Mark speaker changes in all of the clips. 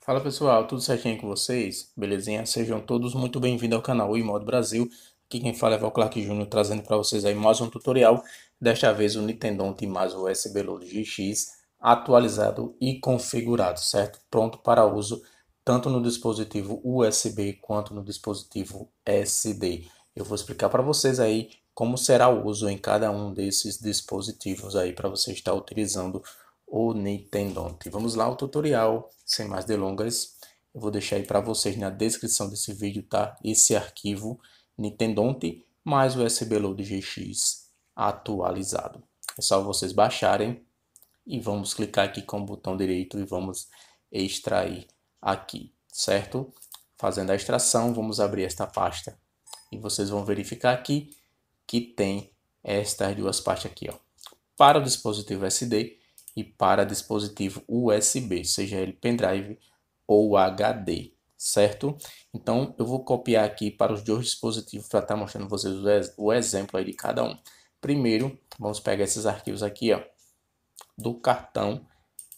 Speaker 1: Fala pessoal, tudo certinho com vocês? Belezinha? Sejam todos muito bem-vindos ao canal Imodo Brasil. Aqui quem fala é Val Clark Júnior, trazendo para vocês aí mais um tutorial. Desta vez o Nintendo mais o USB Load GX atualizado e configurado, certo? Pronto para uso tanto no dispositivo USB quanto no dispositivo SD. Eu vou explicar para vocês aí como será o uso em cada um desses dispositivos aí para você estar utilizando o Nintendo. Vamos lá ao tutorial, sem mais delongas. Eu vou deixar aí para vocês na descrição desse vídeo, tá? Esse arquivo Nintendo mais o USB Load GX atualizado. É só vocês baixarem e vamos clicar aqui com o botão direito e vamos extrair aqui, certo? Fazendo a extração, vamos abrir esta pasta e vocês vão verificar aqui que tem estas duas pastas aqui, ó, para o dispositivo SD e para dispositivo USB, seja ele pendrive ou HD, certo? Então eu vou copiar aqui para os dois dispositivos para estar mostrando vocês o exemplo aí de cada um. Primeiro, vamos pegar esses arquivos aqui, ó, do cartão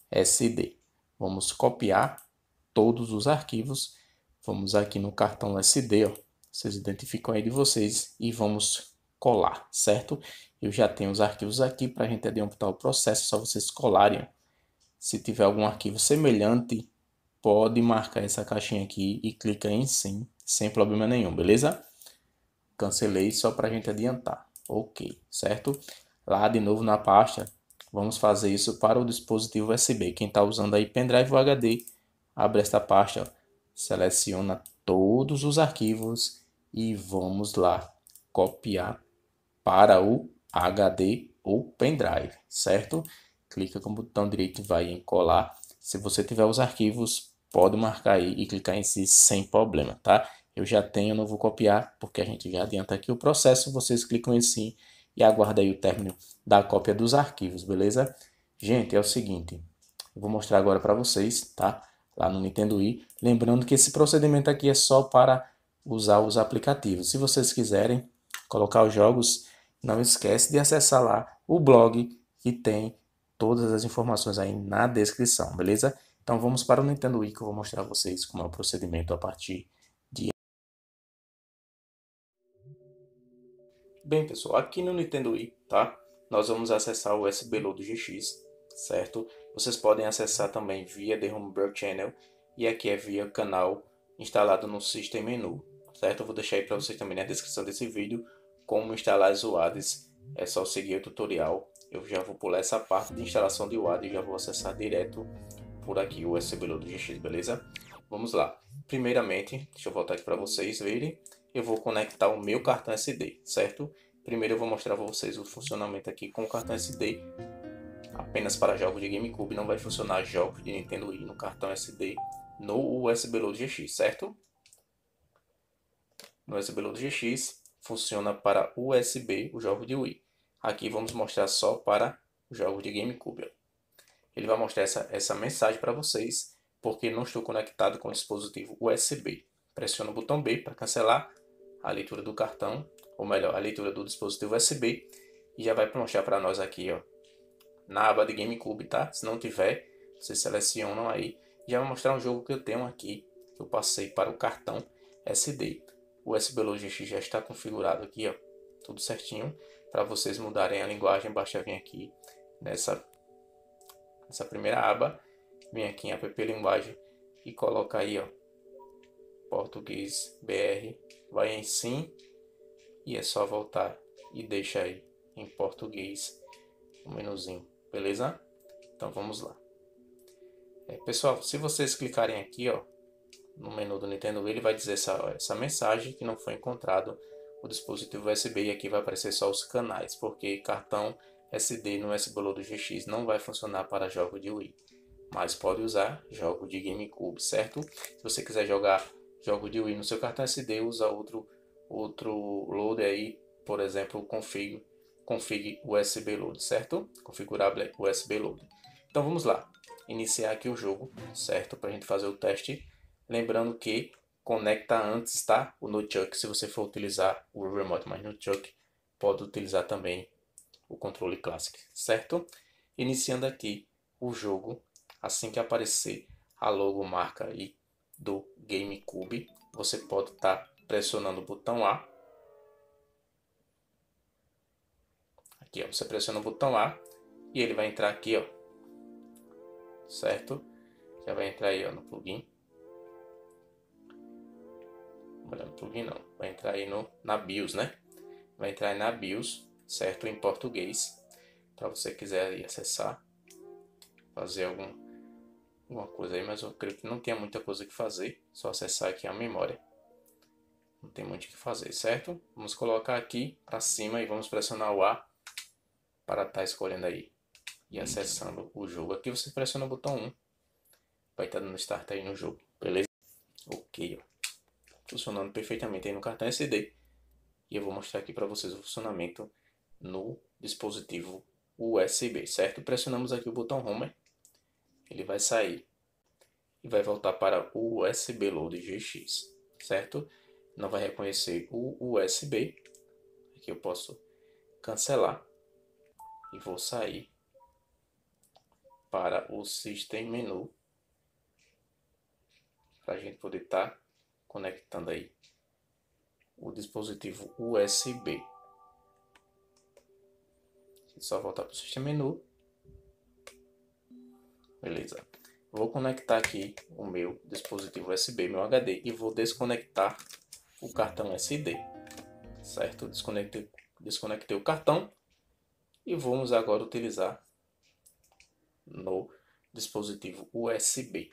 Speaker 1: SD. Vamos copiar todos os arquivos. Vamos aqui no cartão SD, ó. Vocês identificam aí de vocês e vamos colar, certo? Eu já tenho os arquivos aqui para a gente adiantar o processo, é só vocês colarem. Se tiver algum arquivo semelhante, pode marcar essa caixinha aqui e clica em sim, sem problema nenhum, beleza? Cancelei só para a gente adiantar. Ok, certo? Lá de novo na pasta, vamos fazer isso para o dispositivo USB. Quem está usando aí pendrive ou HD, abre esta pasta, seleciona todos os arquivos e vamos lá copiar para o HD ou pendrive, certo? Clica com o botão direito e vai em colar. Se você tiver os arquivos, pode marcar aí e clicar em si sem problema, tá? Eu já tenho, não vou copiar porque a gente já adianta aqui o processo. Vocês clicam em sim e aguardam aí o término da cópia dos arquivos, beleza? Gente, é o seguinte, eu vou mostrar agora para vocês, tá? Lá no Nintendo Wii. Lembrando que esse procedimento aqui é só para usar os aplicativos. Se vocês quiserem colocar os jogos, não esquece de acessar lá o blog que tem todas as informações aí na descrição, beleza? Então vamos para o Nintendo Wii que eu vou mostrar a vocês como é o procedimento a partir de... Bem pessoal, aqui no Nintendo Wii, tá? Nós vamos acessar o USB Load GX, certo? Vocês podem acessar também via The Homebrew Channel e aqui é via canal instalado no System Menu, certo? Eu vou deixar aí para vocês também na descrição desse vídeo como instalar as UADs. É só seguir o tutorial. Eu já vou pular essa parte de instalação de UAD e já vou acessar direto por aqui o USB Load GX, beleza? Vamos lá. Primeiramente, deixa eu voltar aqui para vocês verem. Eu vou conectar o meu cartão SD, certo? Primeiro eu vou mostrar para vocês o funcionamento aqui com o cartão SD apenas para jogos de GameCube. Não vai funcionar jogos de Nintendo Wii no cartão SD no USB Load GX, certo? No USB Load GX funciona para USB o jogo de Wii. Aqui vamos mostrar só para jogos de GameCube. Ele vai mostrar essa mensagem para vocês porque não estou conectado com o dispositivo USB. Pressione o botão B para cancelar a leitura do cartão, ou melhor, a leitura do dispositivo USB, e já vai mostrar para nós aqui, ó, na aba de GameCube, tá? Se não tiver, vocês selecionam aí. Já vai mostrar um jogo que eu tenho aqui, que eu passei para o cartão SD. O USB Logic já está configurado aqui, ó, tudo certinho. Para vocês mudarem a linguagem, basta vir aqui nessa primeira aba, vem aqui em app linguagem e coloca aí, ó, português BR, vai em sim e é só voltar e deixa aí em português o menuzinho, beleza? Então vamos lá. Pessoal, se vocês clicarem aqui, ó, no menu do Nintendo Wii, ele vai dizer essa mensagem que não foi encontrado o dispositivo USB e aqui vai aparecer só os canais, porque cartão SD no USB Load GX não vai funcionar para jogos de Wii, mas pode usar jogo de GameCube, certo? Se você quiser jogar jogo de Wii no seu cartão SD, usa outro loader aí, por exemplo, config USB Load, certo? Configurável USB Load. Então vamos lá, iniciar aqui o jogo, certo? Para a gente fazer o teste. Lembrando que conecta antes, tá? O Nunchuck, se você for utilizar o Remote mais Nunchuck, pode utilizar também o controle Classic, certo? Iniciando aqui o jogo, assim que aparecer a logomarca aí do GameCube. Você pode estar pressionando o botão A. Aqui, ó, você pressiona o botão A e ele vai entrar aqui, ó, certo? Já vai entrar aí, ó, no plugin. No plugin não, vai entrar aí na BIOS, né? Vai entrar aí na BIOS, certo? Em português, para você quiser aí acessar, fazer alguma coisa aí, mas eu creio que não tenha muita coisa que fazer, só acessar aqui a memória. Não tem muito o que fazer, certo? Vamos colocar aqui para cima e vamos pressionar o A para estar escolhendo aí e acessando o jogo. Aqui você pressiona o botão 1, vai estar dando start aí no jogo, beleza? Ok, ó. Funcionando perfeitamente aí no cartão SD. E eu vou mostrar aqui para vocês o funcionamento no dispositivo USB, certo? Pressionamos aqui o botão Home, ele vai sair e vai voltar para o USB Load GX, certo? Não vai reconhecer o USB. Aqui eu posso cancelar e vou sair para o System Menu para a gente poder estar conectando aí o dispositivo USB. Só voltar para o System Menu. Beleza. Vou conectar aqui o meu dispositivo USB, meu HD, e vou desconectar o cartão SD, certo? Desconectei o cartão e vamos agora utilizar no dispositivo USB.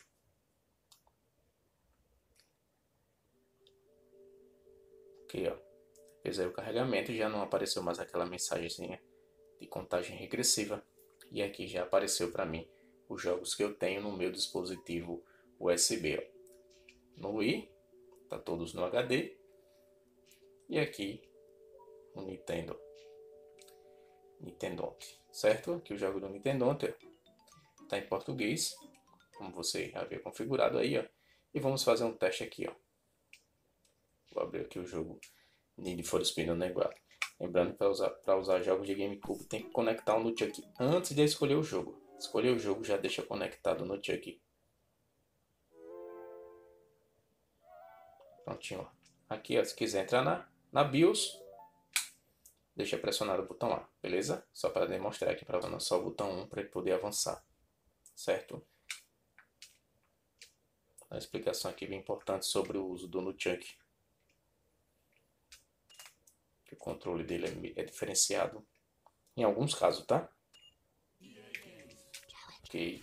Speaker 1: Ok, ó. Fez aí o carregamento e já não apareceu mais aquela mensagenzinha de contagem regressiva. E aqui já apareceu para mim os jogos que eu tenho no meu dispositivo USB. Ó. No Wii, tá todos no HD. E aqui no Nintendo. Certo? Aqui o jogo do Nintendo tá em português, como você havia configurado aí, ó. E vamos fazer um teste aqui, ó. Vou abrir aqui o jogo Need for Speed Underground. Lembrando que para usar jogos de GameCube tem que conectar o nunchuck antes de escolher o jogo. Escolher o jogo já deixa conectado o nunchuck. Prontinho, ó. Aqui, ó, se quiser entrar na BIOS, deixa pressionado o botão A, beleza? Só para demonstrar aqui para nós só o botão 1 para ele poder avançar, certo? Uma explicação aqui bem importante sobre o uso do nunchuck. O controle dele é diferenciado em alguns casos, tá? Ok.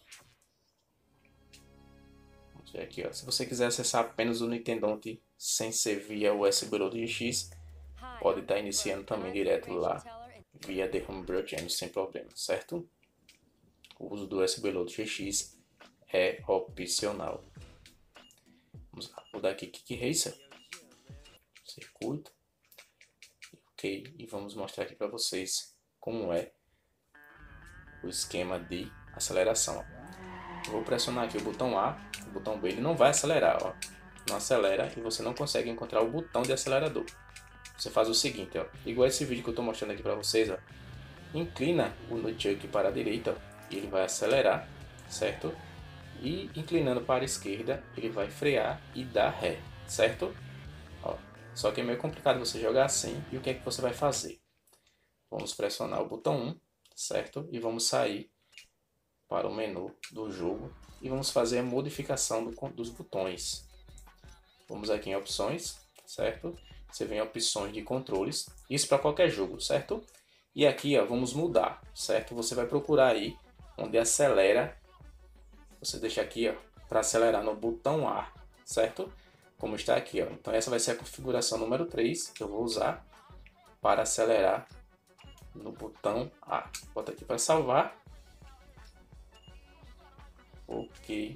Speaker 1: Vamos ver aqui, ó. Se você quiser acessar apenas o Nintendo sem ser via USB Load GX, pode estar iniciando também direto lá via The Homebrew Jam sem problema, certo? O uso do USB Load GX é opcional. Vamos lá, vou dar aqui Kick Racer, circuito, ok, e vamos mostrar aqui para vocês como é o esquema de aceleração. Ó. Vou pressionar aqui o botão A, o botão B, ele não vai acelerar, ó. Não acelera e você não consegue encontrar o botão de acelerador. Você faz o seguinte, ó, igual esse vídeo que eu estou mostrando aqui para vocês, ó, inclina o nunchuck para a direita, ó, e ele vai acelerar, certo? E inclinando para a esquerda, ele vai frear e dar ré, certo? Ó, só que é meio complicado você jogar assim, e o que é que você vai fazer? Vamos pressionar o botão 1, certo? E vamos sair para o menu do jogo e vamos fazer a modificação dos botões. Vamos aqui em opções, certo? Você vem em opções de controles, isso para qualquer jogo, certo? E aqui, ó, vamos mudar, certo? Você vai procurar aí onde acelera, você deixa aqui, ó, para acelerar no botão A, certo? Como está aqui, ó. Então essa vai ser a configuração número 3 que eu vou usar para acelerar no botão A. Bota aqui para salvar. Ok.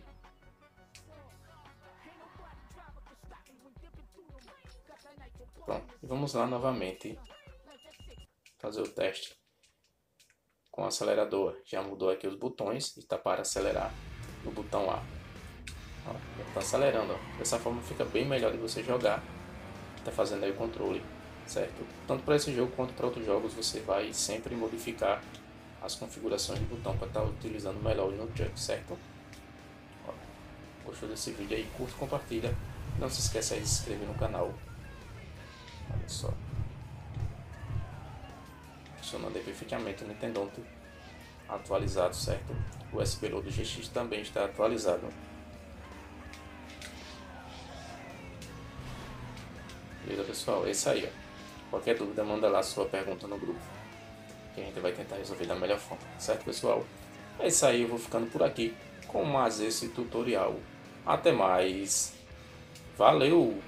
Speaker 1: Pronto. E vamos lá novamente fazer o teste com o acelerador. Já mudou aqui os botões e está para acelerar no botão A. Está acelerando. Ó. Dessa forma fica bem melhor de você jogar. Está fazendo aí o controle, certo? Tanto para esse jogo quanto para outros jogos você vai sempre modificar as configurações do botão para estar utilizando melhor o nunchuck, certo? Ó. Gostou desse vídeo aí, curta, compartilha. Não se esqueça aí de se inscrever no canal. Olha só. Funcionando aí perfeitamente o Nintendonto atualizado, certo? O USB Load GX também está atualizado. Beleza, pessoal? É isso aí, ó. Qualquer dúvida, manda lá sua pergunta no grupo, que a gente vai tentar resolver da melhor forma, certo, pessoal? É isso aí, eu vou ficando por aqui com mais esse tutorial. Até mais. Valeu!